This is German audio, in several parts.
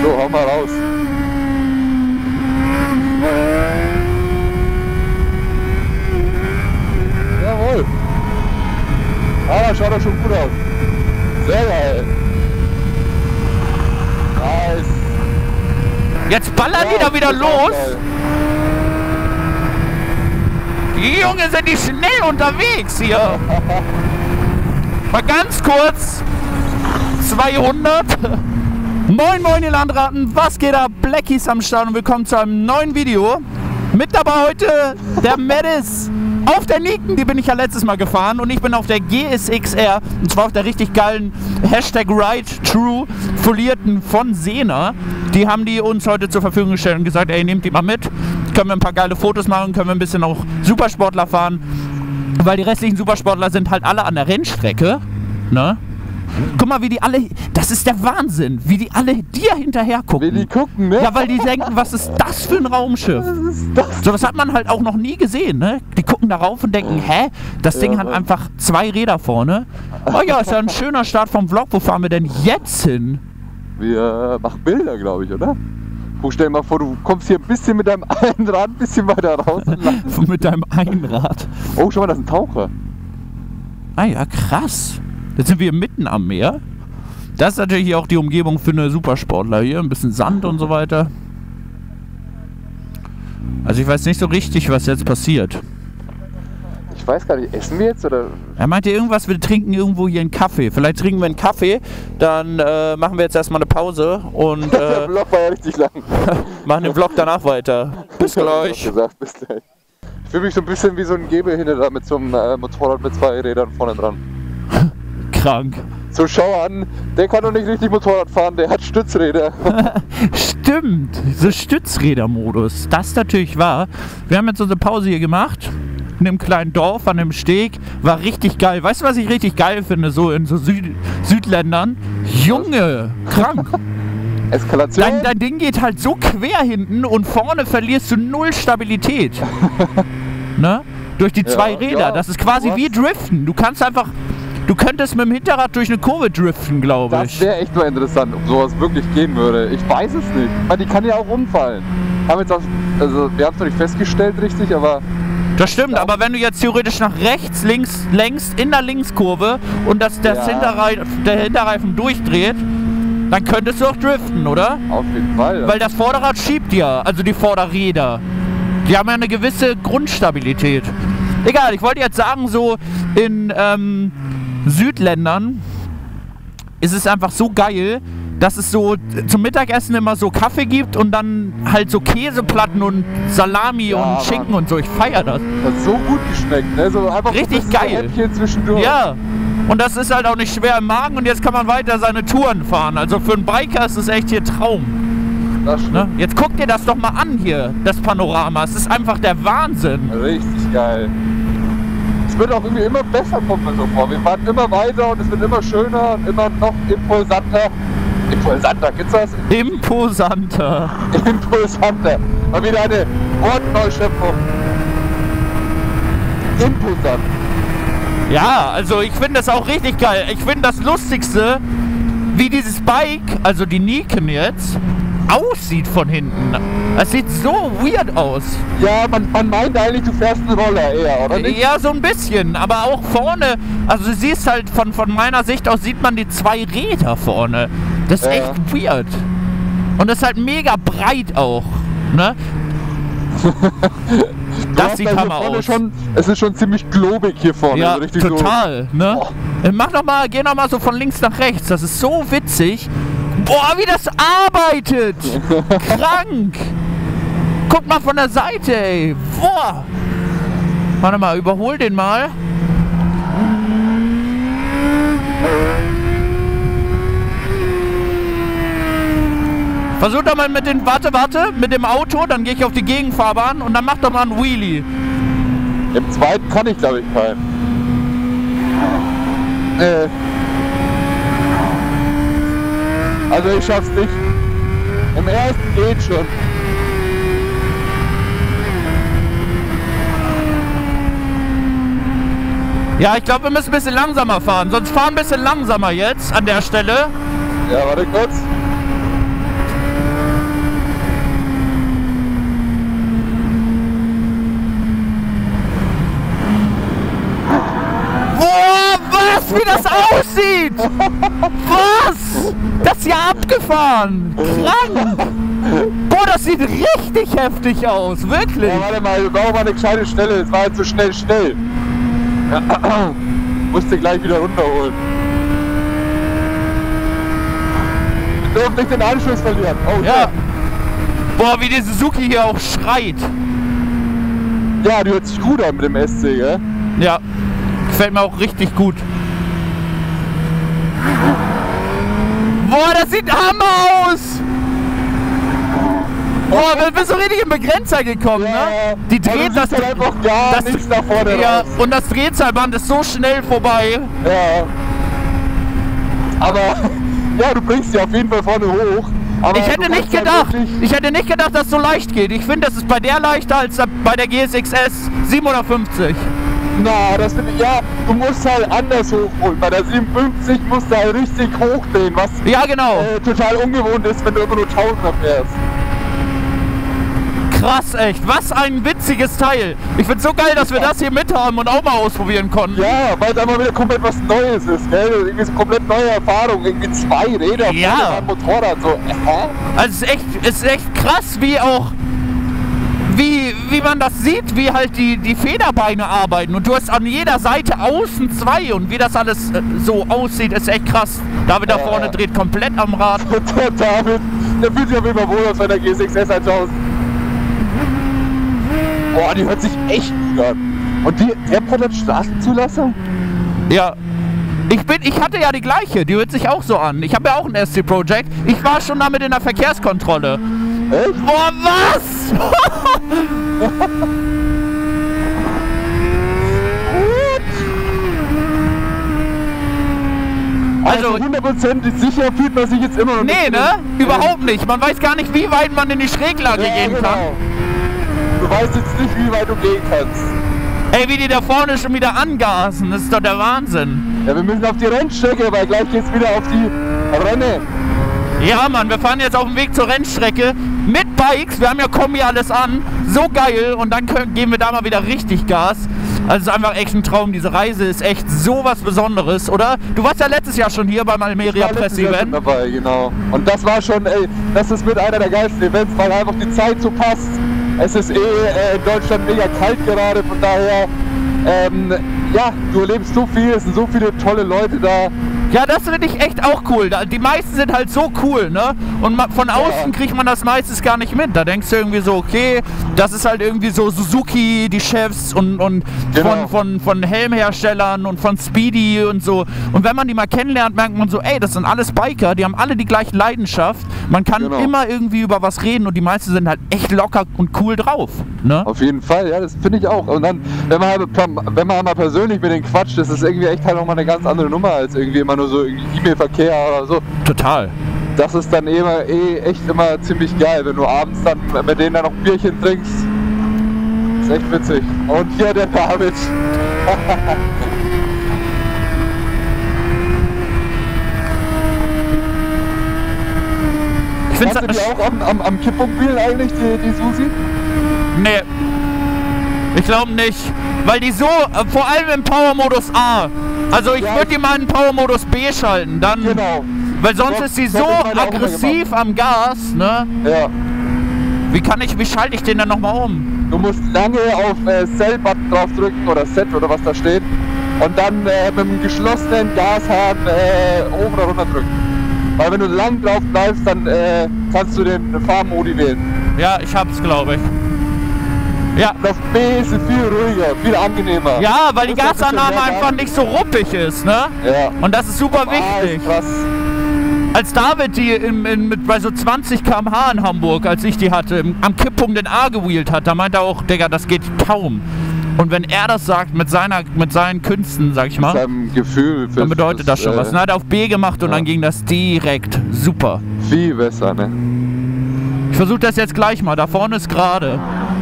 So, hau mal raus. Jawohl. Aber schaut doch schon gut aus. Sehr geil. Nice. Jetzt ballern die da wieder los. Die Junge sind die schnell unterwegs hier. Mal ganz kurz. 200. Moin moin ihr Landratten, was geht ab? Blackies am Start und willkommen zu einem neuen Video. Mit dabei heute der Mattis auf der Niken, die bin ich ja letztes Mal gefahren, und ich bin auf der GSX-R, und zwar auf der richtig geilen #RideTrue folierten von Sena. Die haben die uns heute zur Verfügung gestellt und gesagt, ey, nehmt die mal mit, können wir ein paar geile Fotos machen, können wir ein bisschen auch Supersportler fahren, weil die restlichen Supersportler sind halt alle an der Rennstrecke, ne? Guck mal, wie die alle, das ist der Wahnsinn, wie die alle dir hinterher gucken. Wie die gucken, ne? Ja, weil die denken, was ist das für ein Raumschiff? Was ist das? So was hat man halt auch noch nie gesehen, ne? Die gucken darauf und denken, hä? Das Ding hat einfach 2 Räder vorne. Oh ja, ist ja ein schöner Start vom Vlog. Wo fahren wir denn jetzt hin? Wir machen Bilder, glaube ich, oder? Stell dir mal vor, du kommst hier ein bisschen mit deinem Einrad ein bisschen weiter raus. Und Mit deinem Einrad. oh, schau mal, das ist ein Taucher. Ah ja, krass. Jetzt sind wir mitten am Meer. Das ist natürlich auch die Umgebung für eine Supersportler hier. Ein bisschen Sand und so weiter. Also ich weiß nicht so richtig, was jetzt passiert. Ich weiß gar nicht, essen wir jetzt oder? Er meinte irgendwas, wir trinken irgendwo hier einen Kaffee. Vielleicht trinken wir einen Kaffee, dann machen wir jetzt erstmal eine Pause und Der Vlog war ja richtig lang. machen den Vlog danach weiter. Bis gleich. Gesagt, bis gleich. Ich fühle mich so ein bisschen wie so ein Gehbehindert da mit so einem Motorrad mit 2 Rädern vorne dran. Krank. So, schau an, der kann doch nicht richtig Motorrad fahren, der hat Stützräder. Stimmt, so Stützrädermodus. Das ist natürlich wahr. Wir haben jetzt unsere Pause hier gemacht. In einem kleinen Dorf an einem Steg. War richtig geil. Weißt du, was ich richtig geil finde? So in so Südländern. Junge, krank. Eskalation. Dein Ding geht halt so quer hinten und vorne verlierst du null Stabilität. Ne? Durch die 2 Räder. Ja, Das ist quasi wie Driften. Du kannst einfach. Du könntest mit dem Hinterrad durch eine Kurve driften, glaube ich. Das wäre echt mal interessant, ob sowas wirklich gehen würde. Ich weiß es nicht. Weil die kann ja auch umfallen. Wir haben es noch nicht festgestellt richtig, aber... Das stimmt, aber wenn du jetzt theoretisch nach rechts, links längst in der Linkskurve und der Hinterreifen durchdreht, dann könntest du auch driften, oder? Auf jeden Fall. Weil das Vorderrad schiebt ja, also die Vorderräder. Die haben ja eine gewisse Grundstabilität. Egal, ich wollte jetzt sagen, so in Südländern ist es einfach so geil, dass es so zum Mittagessen immer so Kaffee gibt und dann halt so Käseplatten und Salami und Schinken und so. Ich feiere das. Das hat so gut geschmeckt, ne? So einfach richtig so geil. Häppchen zwischendurch. Ja. Und das ist halt auch nicht schwer im Magen und jetzt kann man weiter seine Touren fahren. Also für einen Biker ist es echt hier Traum. Das Ne? Jetzt guck dir das doch mal an hier, das Panorama. Es ist einfach der Wahnsinn. Richtig geil. Es wird auch irgendwie immer besser, kommt mir so vor. Wir fahren immer weiter und es wird immer schöner und immer noch imposanter. Imposanter, gibt's das? Imposanter. Imposanter. Mal wieder eine Wortneuschöpfung. Imposant. Ja, also ich finde das auch richtig geil. Ich finde das Lustigste, wie dieses Bike, also die Niken jetzt, aussieht von hinten. Es sieht so weird aus. Ja, man meint eigentlich, du fährst einen Roller eher, oder nicht? Ja, so ein bisschen, aber auch vorne, also du siehst halt von meiner Sicht aus, sieht man die 2 Räder vorne. Das ist echt weird. Und das ist halt mega breit auch, ne? Das sieht hammer aus. Es ist schon ziemlich globig hier vorne. Ja, also richtig total, so. ne? Geh noch mal so von links nach rechts, das ist so witzig. Boah, wie das arbeitet! Krank! Guck mal von der Seite, ey! Boah! Warte mal, überhol den mal. Versuch doch mal mit dem, mit dem Auto, dann gehe ich auf die Gegenfahrbahn und dann mach doch mal einen Wheelie. Im zweiten kann ich, glaube ich, keinen. Also ich schaff's nicht. Im ersten geht schon. Ja, ich glaube, wir müssen ein bisschen langsamer fahren. Sonst fahren ein bisschen langsamer jetzt an der Stelle. Ja, warte kurz. aussieht! Was? Das ist ja abgefahren! Krank! Boah, das sieht richtig heftig aus, wirklich! Ja, warte mal, wir brauchen mal eine kleine Stelle, es war jetzt so schnell. Musste gleich wieder runterholen. Wir dürfen nicht den Anschluss verlieren. Oh, Ja. Boah, wie die Suzuki hier auch schreit. Ja, die hört sich gut an mit dem SC, gell? Ja, gefällt mir auch richtig gut. Boah, das sieht Hammer aus! Boah, wir sind so richtig im Begrenzer gekommen, ne? Die dreht das halt einfach gar nichts nach vorne ja, raus. und das Drehzahlband ist so schnell vorbei. Ja. Aber, ja, du bringst sie auf jeden Fall vorne hoch. Aber Ich hätte nicht gedacht, dass es so leicht geht. Ich finde, das ist bei der leichter als bei der GSX-S 750. Na, das finde ich, ja, du musst halt anders hochholen. Bei der 57 musst du halt richtig hochdrehen, was Ja, genau. total ungewohnt ist, wenn du immer nur 1000er fährst. Krass, echt. Was ein witziges Teil. Ich finde so geil, dass wir das hier mit haben und auch mal ausprobieren konnten. Ja, weil es einfach wieder komplett was Neues ist, gell? Irgendwie so komplett neue Erfahrung, irgendwie 2 Räder Ja. am Motorrad, so, Also es ist echt krass, wie auch wie man das sieht, wie halt die Federbeine arbeiten. Und du hast an jeder Seite außen 2 und wie das alles so aussieht, ist echt krass. David da vorne dreht komplett am Rad. Und der David, der fühlt sich auf jeden Fall wohl aus bei der GSX-S 1000. Boah, die hört sich echt gut an. Und die Airport hat Straßenzulassung? Ja. Ich hatte ja die gleiche, die hört sich auch so an. Ich habe ja auch ein SC Project. Ich war schon damit in der Verkehrskontrolle. Echt? Boah, was? Also 100% sicher fühlt man sich jetzt immer noch Nee, nicht. ne? Überhaupt nicht. Man weiß gar nicht, wie weit man in die Schräglage gehen kann. Du weißt jetzt nicht, wie weit du gehen kannst. Ey, wie die da vorne schon wieder angasen. Das ist doch der Wahnsinn. Ja, wir müssen auf die Rennstrecke, weil gleich geht's wieder auf die Renne. Ja, Mann, wir fahren jetzt auf dem Weg zur Rennstrecke mit Bikes. Wir haben ja Kombi alles an. So geil. Und dann geben wir da mal wieder richtig Gas. Also es ist einfach echt ein Traum. Diese Reise ist echt so was Besonderes, oder? Du warst ja letztes Jahr schon hier beim Almeria Presse-Event. Dabei, genau. Und das war schon, ey, das ist mit einer der geilsten Events, weil einfach die Zeit so passt. Es ist in Deutschland mega kalt gerade, von daher, ja, du erlebst so viel, es sind so viele tolle Leute da. Ja, das finde ich echt auch cool. Die meisten sind halt so cool, ne? Und von außen kriegt man das meistens gar nicht mit. Da denkst du irgendwie so, okay, das ist halt irgendwie so Suzuki, die Chefs und Genau. von Helmherstellern und von Speedy und so. Und wenn man die mal kennenlernt, merkt man so, ey, das sind alles Biker, die haben alle die gleiche Leidenschaft. Man kann immer irgendwie über was reden und die meisten sind halt echt locker und cool drauf, ne? Auf jeden Fall, ja, das finde ich auch. Und dann, wenn man mal persönlich mit denen quatscht, das ist irgendwie echt halt nochmal eine ganz andere Nummer als irgendwie immer nur so E-Mail-Verkehr oder so. Total. Das ist dann echt immer ziemlich geil, wenn du abends dann mit denen dann noch ein Bierchen trinkst. Das ist echt witzig. Und hier der David. Ich find's Hast du die auch am Kipppunkt spielen eigentlich, die Susi? Nee. Ich glaube nicht. Weil die so, vor allem im Power-Modus A. Also ich würde die mal in Power-Modus B schalten. Dann, Genau. weil sonst ist sie so aggressiv am Gas, ne? Ja. Wie schalte ich den dann nochmal um? Du musst lange auf Sell-Button draufdrücken oder Set oder was da steht. Und dann mit dem geschlossenen Gashahn oben oder runter drücken. Weil wenn du lang drauf bleibst, dann kannst du den Fahrmodi wählen. Ja, ich hab's, glaube ich. Ja. Das B ist viel ruhiger, viel angenehmer. Ja, weil die Muss ein bisschen Gasannahme mehr einfach nicht so ruppig ist, ne? Ja. Und das ist super Ah, wichtig. ist krass. Als David die bei so 20 km/h in Hamburg, als ich die hatte, am Kipppunkt in A gewheelt hat, da meinte er auch, Digga, das geht kaum. Und wenn er das sagt, mit seinen Künsten, sag ich mal, Seinem Gefühl. dann bedeutet das schon was. Dann hat er auf B gemacht und dann ging das direkt super. Viel besser, ne? Ich versuche das jetzt gleich mal. Da vorne ist gerade.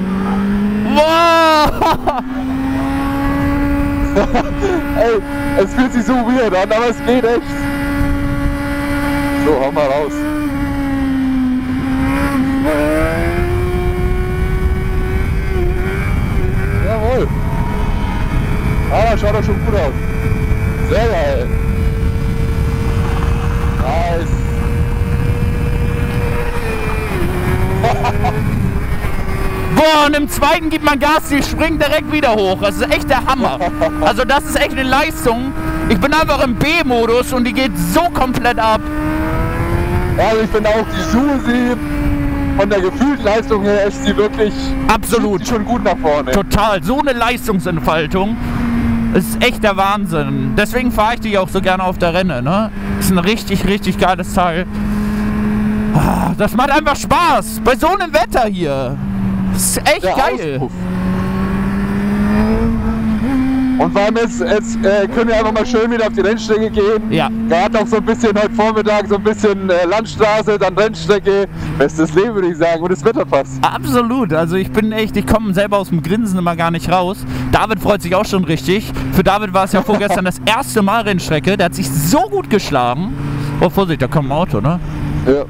Wow! Ey, es fühlt sich so weird an, aber es geht echt. So, hau mal raus. Jawohl. Ah, schaut doch schon gut aus. Sehr geil. Ja, und im zweiten gibt man Gas, die springt direkt wieder hoch. Das ist echt der Hammer. Also das ist echt eine Leistung. Ich bin einfach im B-Modus und die geht so komplett ab. Ja, also ich finde auch die Susi von der gefühlten Leistung her ist sie wirklich absolut schon gut nach vorne. Total, so eine Leistungsentfaltung. Das ist echt der Wahnsinn. Deswegen fahre ich die auch so gerne auf der Renne. Ne? Das ist ein richtig, richtig geiles Teil. Das macht einfach Spaß. Bei so einem Wetter hier. Das ist echt geil. Auspuff. Und vor allem jetzt können wir einfach mal schön wieder auf die Rennstrecke gehen. Ja. Gerade auch so ein bisschen heute Vormittag, so ein bisschen Landstraße, dann Rennstrecke. Bestes Leben, würde ich sagen. Und das Wetter passt. Absolut. Also ich komme selber aus dem Grinsen immer gar nicht raus. David freut sich auch schon richtig. Für David war es ja vorgestern das erste Mal Rennstrecke. Der hat sich so gut geschlagen. Oh, Vorsicht, da kommt ein Auto, ne? Ja.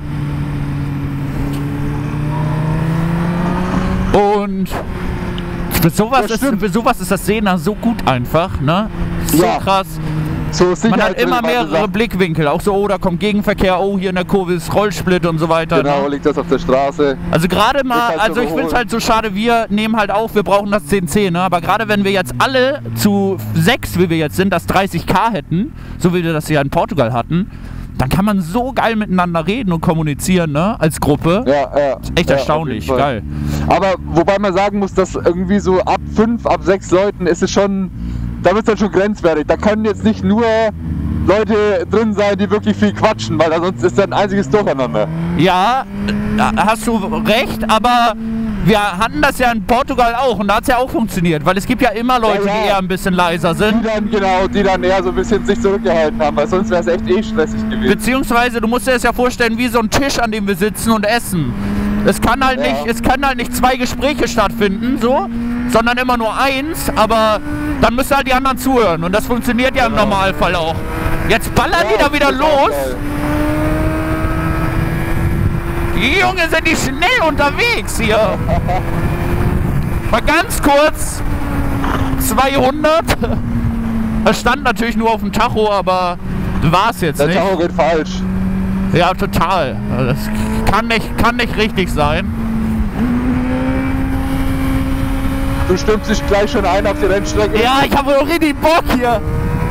Und für sowas ist das Sena so gut einfach, ne? So ja. Krass. So man hat immer mehrere Blickwinkel, auch so, oh, da kommt Gegenverkehr, oh, hier in der Kurve ist Rollsplit und so weiter. Genau, ne? Liegt das auf der Straße. Also gerade mal, halt also ich finde es halt so schade, wir nehmen halt auf, wir brauchen das 10C, ne? Aber gerade wenn wir jetzt alle zu 6, wie wir jetzt sind, das 30K hätten, so wie wir das ja in Portugal hatten, dann kann man so geil miteinander reden und kommunizieren, ne? Als Gruppe. Ja. Echt erstaunlich, geil. Aber wobei man sagen muss, dass irgendwie so ab 5, ab 6 Leuten ist es schon, da wird es dann schon grenzwertig. Da können jetzt nicht nur Leute drin sein, die wirklich viel quatschen, weil sonst ist dann ein einziges Durcheinander. Ja, da hast du recht, aber wir hatten das ja in Portugal auch und da hat es ja auch funktioniert, weil es gibt ja immer Leute, die eher ein bisschen leiser sind. Die dann eher so ein bisschen sich zurückgehalten haben, weil sonst wäre es echt stressig gewesen. Beziehungsweise, du musst dir das ja vorstellen, wie so ein Tisch, an dem wir sitzen und essen. Es kann halt nicht 2 Gespräche stattfinden, so, sondern immer nur eins, aber dann müssen halt die anderen zuhören und das funktioniert ja im Normalfall auch. Jetzt ballern die da wieder los. Die Junge, sind die schnell unterwegs hier. Mal ganz kurz 200. Das stand natürlich nur auf dem Tacho, aber war es jetzt nicht. Der Tacho geht falsch. Ja, total. Das kann nicht richtig sein. Du stimmst dich gleich schon ein auf die Rennstrecke? Ja, ich habe richtig Bock hier.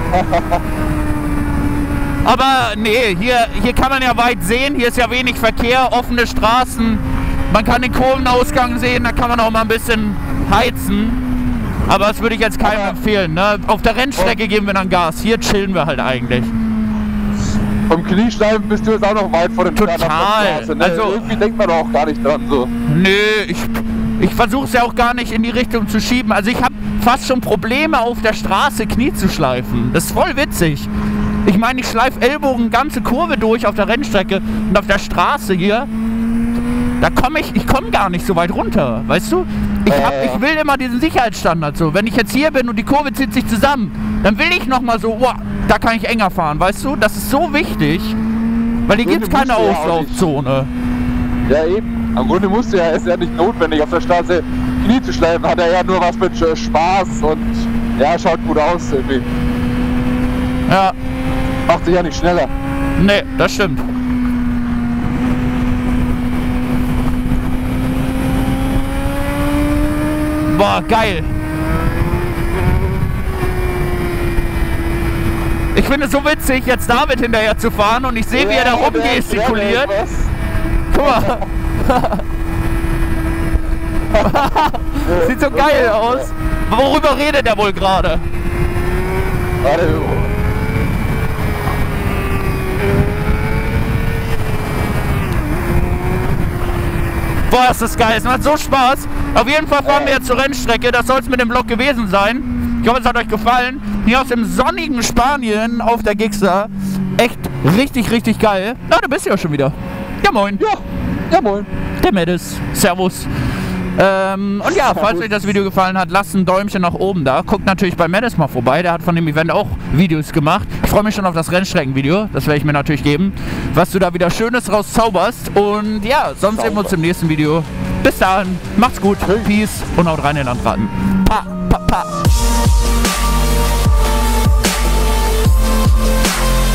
Aber nee, hier kann man ja weit sehen. Hier ist ja wenig Verkehr, offene Straßen. Man kann den Kurvenausgang sehen, da kann man auch mal ein bisschen heizen. Aber das würde ich jetzt keinem empfehlen. Ne? Auf der Rennstrecke geben wir dann Gas. Hier chillen wir halt eigentlich. Vom Knieschleifen bist du jetzt auch noch weit vor dem Total. Straße, ne? Also irgendwie denkt man auch gar nicht dran so. Nö, ich versuche es ja auch gar nicht in die Richtung zu schieben. Also ich habe fast schon Probleme auf der Straße Knie zu schleifen. Das ist voll witzig. Ich meine, ich schleife Ellbogen ganze Kurve durch auf der Rennstrecke und auf der Straße hier, da komme ich komme gar nicht so weit runter, weißt du? Ich will immer diesen Sicherheitsstandard so. Wenn ich jetzt hier bin und die Kurve zieht sich zusammen, dann will ich nochmal so, wow, da kann ich enger fahren, weißt du? Das ist so wichtig, weil hier gibt es keine Auslaufzone. Ja eben, am Grunde musst du ja, ist ja nicht notwendig auf der Straße Knie zu schleifen, hat er ja nur was mit Spaß und ja, schaut gut aus irgendwie. Ja. Macht sich ja nicht schneller. Nee, das stimmt. Boah, geil. Ich finde es so witzig, jetzt David hinterher zu fahren und ich sehe, wie er da rumgestikuliert. Guck mal. Sieht so geil aus. Worüber redet er wohl gerade? Boah, ist das geil. Es macht so Spaß. Auf jeden Fall fahren wir jetzt zur Rennstrecke. Das soll es mit dem Vlog gewesen sein. Ich hoffe, es hat euch gefallen. Hier aus dem sonnigen Spanien auf der Gixa. Echt richtig, richtig geil. Na, du bist ja schon wieder. Ja, moin. Ja, moin. Der Medes. Servus. Und ja, falls euch das Video gefallen hat, lasst ein Däumchen nach oben da. Guckt natürlich bei Medes mal vorbei, der hat von dem Event auch Videos gemacht. Ich freue mich schon auf das Rennstreckenvideo, das werde ich mir natürlich geben, was du da wieder Schönes rauszauberst. Und ja, sonst sehen wir uns im nächsten Video. Bis dahin, macht's gut, Peace und haut rein in Landratten. Pa, pa, pa.